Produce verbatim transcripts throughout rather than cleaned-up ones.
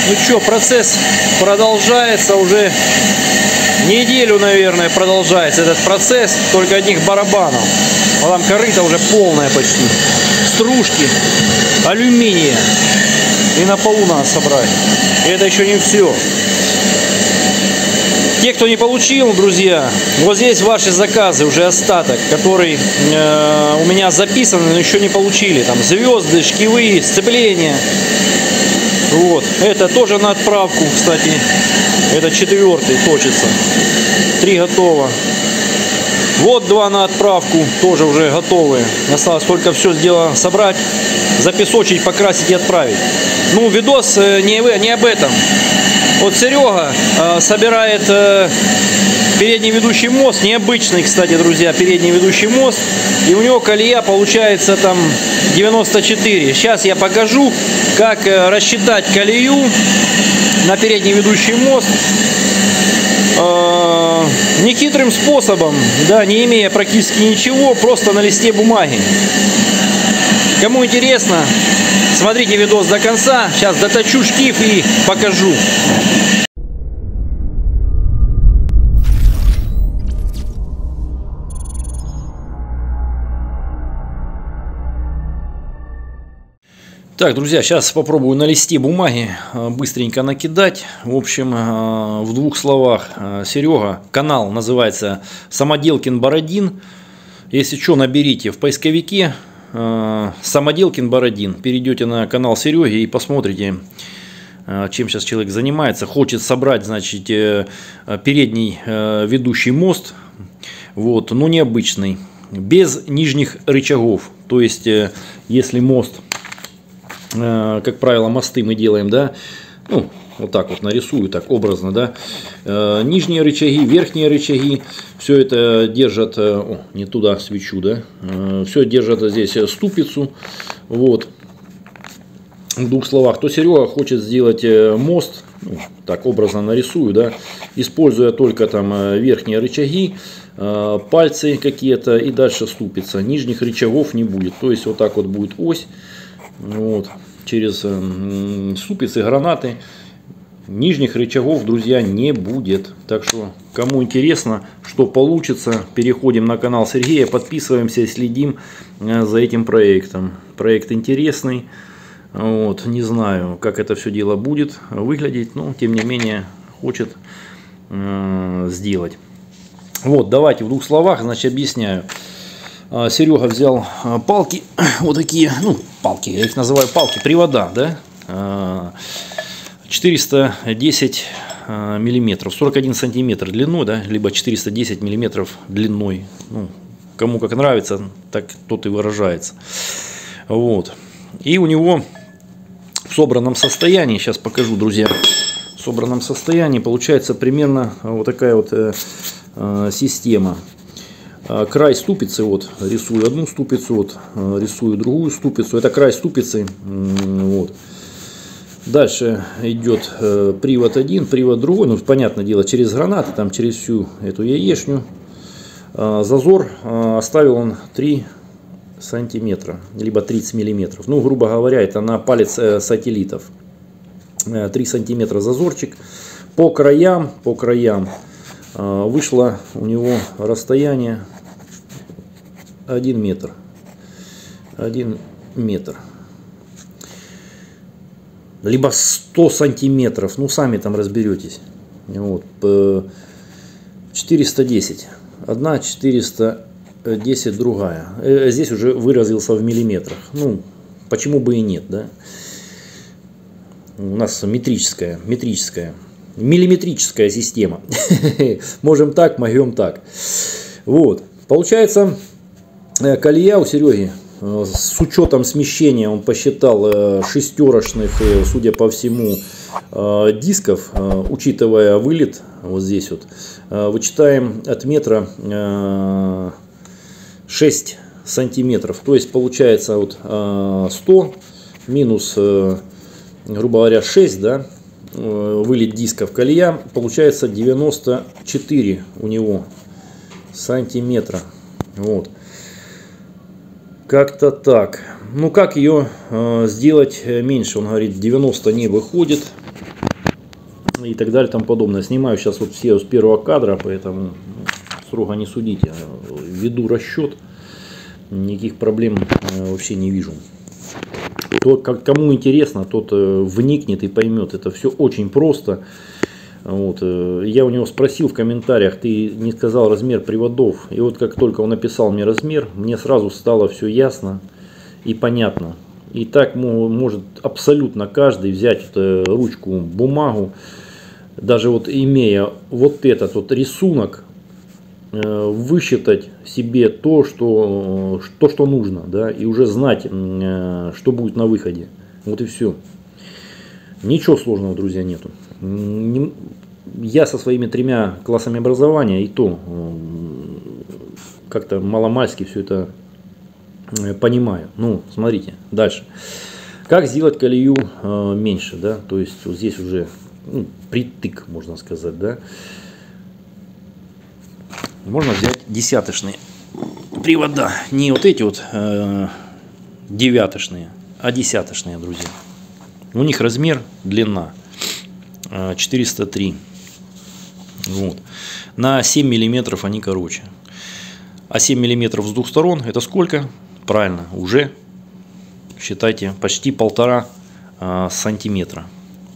Ну что, процесс продолжается уже неделю, наверное, продолжается этот процесс, только одних барабанов. А там корыто уже полное почти. Стружки, алюминия. И на полу надо собрать. И это еще не все. Те, кто не получил, друзья, вот здесь ваши заказы, уже остаток, который э, у меня записан, но еще не получили. Там звезды, шкивы, сцепления. Вот. Это тоже на отправку, кстати. Это четвертый точится. Три готово. Вот два на отправку, тоже уже готовые. Осталось только все сделано собрать, запесочить, покрасить и отправить. Ну, видос не, не об этом. Вот Серега э, собирает э, передний ведущий мост. Необычный, кстати, друзья, передний ведущий мост. И у него колея получается там девяносто четыре. Сейчас я покажу, как э, рассчитать колею на передний ведущий мост. Э, нехитрым способом, да, не имея практически ничего, просто на листе бумаги. Кому интересно, смотрите видос до конца. Сейчас доточу шкив и покажу. Так, друзья, сейчас попробую на листе бумаги быстренько накидать. В общем, в двух словах, Серега, канал называется Самоделкин Бородин. Если что, наберите в поисковике Самоделкин Бородин. Перейдете на канал Сереги и посмотрите, чем сейчас человек занимается. Хочет собрать, значит, передний ведущий мост, вот, но необычный, без нижних рычагов. То есть, если мост, как правило, мосты мы делаем, да, ну, вот так вот нарисую, так образно, да, нижние рычаги, верхние рычаги, все это держат, о, не туда свечу, да, все держат здесь ступицу, вот, в двух словах, то Серега хочет сделать мост, ну, так образно нарисую, да, используя только там верхние рычаги, пальцы какие-то и дальше ступица, нижних рычагов не будет, то есть вот так вот будет ось, вот, через ступицы, гранаты. Нижних рычагов, друзья, не будет. Так что, кому интересно, что получится, переходим на канал Сергея, подписываемся и следим за этим проектом. Проект интересный. Вот, не знаю, как это все дело будет выглядеть, но тем не менее хочет э, сделать. Вот, давайте в двух словах, значит, объясняю. Серега взял палки, вот такие, ну, палки, я их называю палки, привода, да, четыреста десять миллиметров, сорок один сантиметр длиной, да, либо четыреста десять миллиметров длиной, ну, кому как нравится, так тот и выражается. Вот, и у него в собранном состоянии, сейчас покажу, друзья, в собранном состоянии получается примерно вот такая вот э, э, система. Край ступицы, вот, рисую одну ступицу, вот, рисую другую ступицу, это край ступицы, вот. Дальше идет привод один, привод другой, ну, понятное дело, через гранаты, там, через всю эту яешню. Зазор оставил он три сантиметра, либо тридцать миллиметров, ну, грубо говоря, это на палец сателлитов. три сантиметра зазорчик. По краям, по краям вышло у него расстояние один метр. один метр. Либо сто сантиметров. Ну, сами там разберетесь. Вот. четыреста десять. Одна, четыреста десять другая. Здесь уже выразился в миллиметрах. Ну, почему бы и нет, да? У нас метрическая, метрическая. Миллиметрическая система. Можем так, могем так. Вот. Получается, колея у Сереги, с учетом смещения, он посчитал шестерочных, судя по всему, дисков, учитывая вылет, вот здесь вот, вычитаем от метра шесть сантиметров. То есть получается вот сто минус, грубо говоря, шесть, да, вылет дисков колея, получается девяносто четыре у него сантиметра. Вот. Как-то так. Ну, как ее э, сделать меньше? Он говорит, девяносто не выходит. и так далее, тому подобное. Снимаю сейчас вот все с первого кадра, поэтому строго не судите. Веду расчет, никаких проблем вообще не вижу. Тот, кому интересно, тот вникнет и поймет. Это все очень просто. Вот. Я у него спросил в комментариях, ты не сказал размер приводов. И вот как только он написал мне размер, мне сразу стало все ясно и понятно. И так может абсолютно каждый взять ручку, бумагу, даже вот имея вот этот вот рисунок, высчитать себе то, что, то, что нужно, да, и уже знать, что будет на выходе. Вот и все. Ничего сложного, друзья, нету. Я со своими тремя классами образования и то как-то маломальски все это понимаю. Ну, смотрите, дальше. Как сделать колею э, меньше, да? То есть вот здесь уже ну, притык, можно сказать, да? Можно взять десяточные привода, не вот эти вот э, девяточные, а десяточные, друзья. У них размер, длина э, четыреста три. Вот. На семь миллиметров они короче. А семь миллиметров с двух сторон это сколько? Правильно, уже считайте почти полтора э, сантиметра.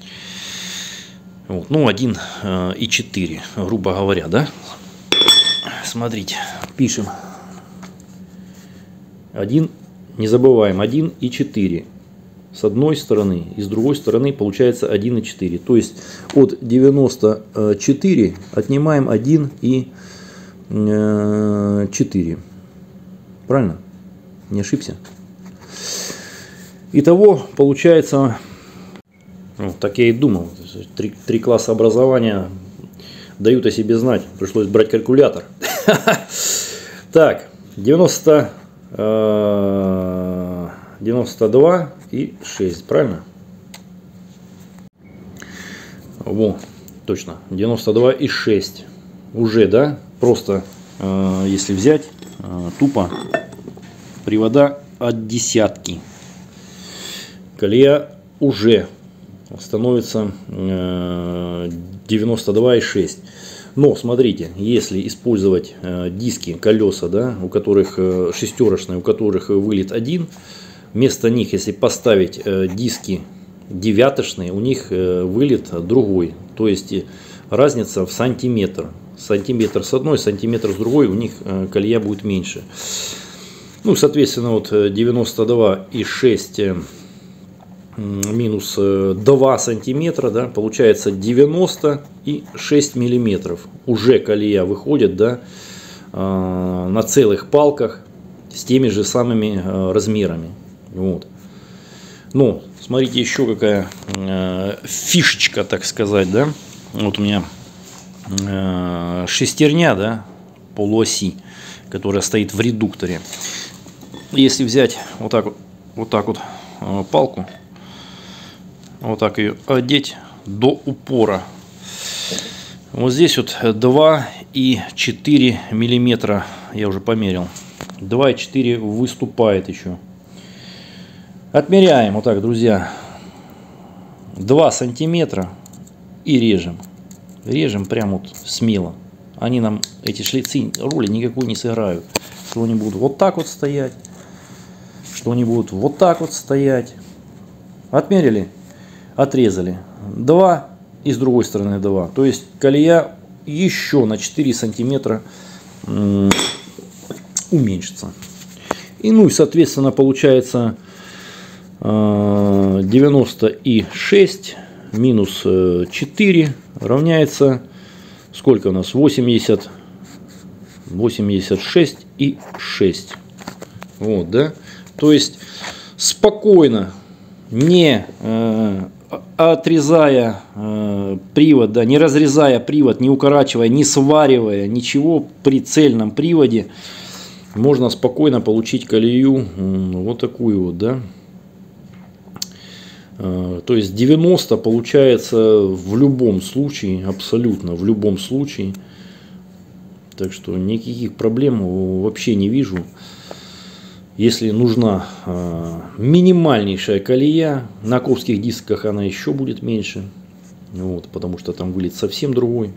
Вот, ну, один и четыре, грубо говоря, да? Смотрите, пишем. один, не забываем, один и четыре. С одной стороны и с другой стороны получается один и четыре. То есть от девяноста четыре отнимаем один и четыре. Правильно? Не ошибся. Итого получается, ну, так я и думал, три, три класса образования дают о себе знать. Пришлось брать калькулятор. Так, девяносто, девяносто два и шесть, правильно? Во, точно, девяносто два и шесть. Уже, да? Просто, если взять, тупо привода от десятки, колея уже становится девяносто два и шесть. Но смотрите, если использовать диски, колеса, да, у которых шестерочные, у которых вылет один, вместо них, если поставить диски девяточные, у них вылет другой. То есть разница в сантиметр. Сантиметр с одной, сантиметр с другой, у них колея будет меньше. Ну, соответственно, вот девяносто два и шесть минус два сантиметра, да, получается девяносто и шесть миллиметров. Уже колея выходит, да, на целых палках с теми же самыми размерами. Вот. Ну, смотрите, еще какая фишечка, так сказать, да. Вот у меня шестерня, да, полуоси, которая стоит в редукторе. Если взять вот так вот, вот так вот палку, вот так ее одеть до упора, вот здесь вот два и четыре миллиметра, я уже померил, два и четыре выступает еще. Отмеряем вот так, друзья, два сантиметра и режем. Режем прям вот смело. Они нам, эти шлицы, роли никакой не сыграют. Что они будут вот так вот стоять, что они будут вот так вот стоять. Отмерили, отрезали. два и с другой стороны два. То есть колея еще на четыре сантиметра уменьшится. И ну и соответственно получается девяносто шесть минус четыре равняется сколько у нас? восемьдесят, восемьдесят шесть и шесть. Вот, да? То есть спокойно, не э, отрезая э, привод, да, не разрезая привод, не укорачивая, не сваривая ничего, при цельном приводе можно спокойно получить колею э, вот такую вот, да. Э, то есть девяносто получается в любом случае, абсолютно в любом случае. Так что никаких проблем вообще не вижу. Если нужна э, минимальнейшая колея, на ковских дисках она еще будет меньше. Вот, потому что там вылет совсем другой.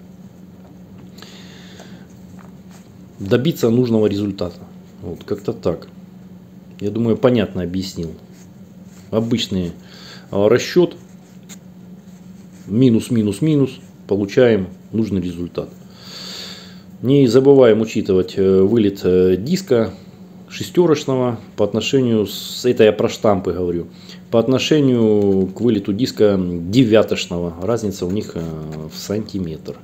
Добиться нужного результата. Вот, как-то так. Я думаю, понятно объяснил. Обычный расчет. Минус, минус, минус. Получаем нужный результат. Не забываем учитывать вылет диска шестерочного по отношению с... Это я про штампы говорю. По отношению к вылету диска девяточного. Разница у них в сантиметр.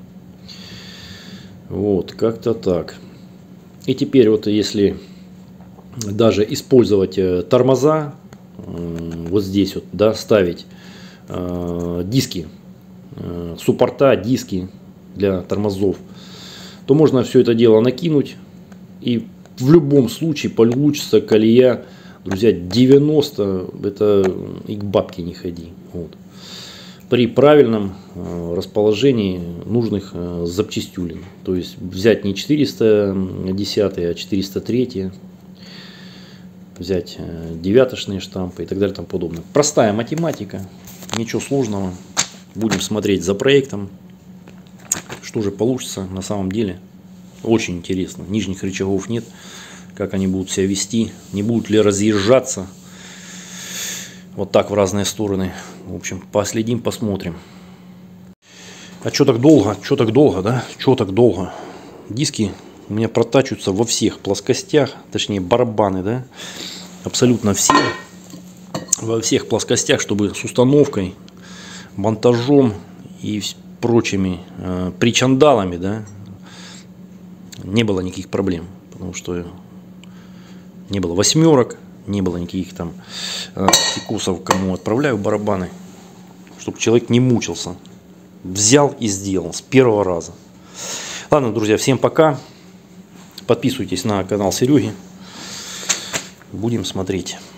Вот, как-то так. И теперь вот если даже использовать тормоза, вот здесь вот, да, ставить э, диски, э, суппорта, диски для тормозов, то можно все это дело накинуть, и в любом случае получится колея, друзья, девяносто, это и к бабке не ходи. Вот. При правильном э, расположении нужных э, запчастюлин. То есть взять не четыреста десять, а четыреста три, взять э, девяточные штампы и так далее и тому подобное. Простая математика, ничего сложного. Будем смотреть за проектом, что же получится на самом деле. Очень интересно. Нижних рычагов нет. Как они будут себя вести, не будут ли разъезжаться вот так в разные стороны. В общем, последим, посмотрим. А что так долго? Что так долго, да? Что так долго? Диски у меня протачиваются во всех плоскостях, точнее барабаны, да? Абсолютно все. Во всех плоскостях, чтобы с установкой, монтажом и прочими э, причандалами, да, не было никаких проблем. Потому что не было восьмерок, не было никаких там э, фикусов, кому отправляю барабаны, чтобы человек не мучился. Взял и сделал с первого раза. Ладно, друзья, всем пока. Подписывайтесь на канал Сереги. Будем смотреть.